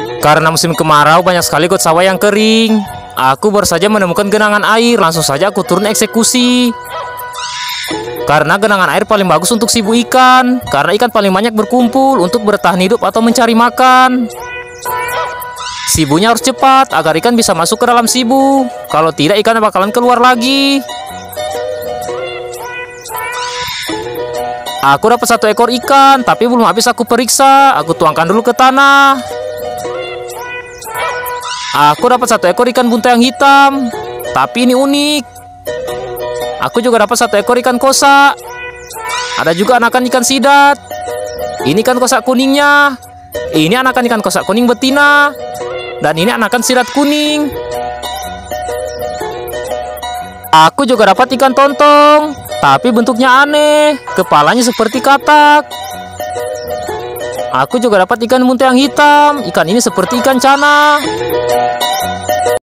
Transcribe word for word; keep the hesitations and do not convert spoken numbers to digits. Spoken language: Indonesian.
Karena musim kemarau banyak sekali got sawah yang kering. Aku baru saja menemukan genangan air, langsung saja aku turun eksekusi. Karena genangan air paling bagus untuk sibu ikan, karena ikan paling banyak berkumpul untuk bertahan hidup atau mencari makan. Sibunya harus cepat agar ikan bisa masuk ke dalam sibu. Kalau tidak, ikan bakalan keluar lagi. Aku dapat satu ekor ikan, tapi belum habis aku periksa. Aku tuangkan dulu ke tanah. Aku dapat satu ekor ikan bunta yang hitam, tapi ini unik. Aku juga dapat satu ekor ikan kosa. Ada juga anakan ikan sidat. Ini ikan kosa kuningnya. Ini anakan ikan kosa kuning betina. Dan ini anakan sidat kuning. Aku juga dapat ikan tontong, tapi bentuknya aneh. Kepalanya seperti katak. Aku juga dapat ikan bunta yang hitam. Ikan ini seperti ikan cana.